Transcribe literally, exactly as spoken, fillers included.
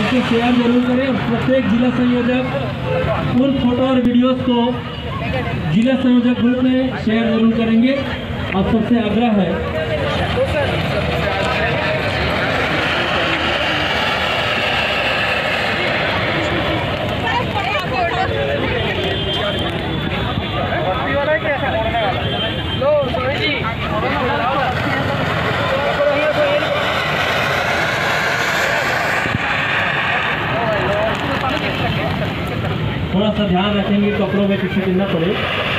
इसको शेयर जरूर करें। प्रत्येक जिला संयोजक उन फोटो और वीडियोस को जिला संयोजक ग्रुप में शेयर जरूर करेंगे। आप सबसे आग्रह है। थोड़ा सा ध्यान रखेंगे कपड़ों में किसी को न पड़े।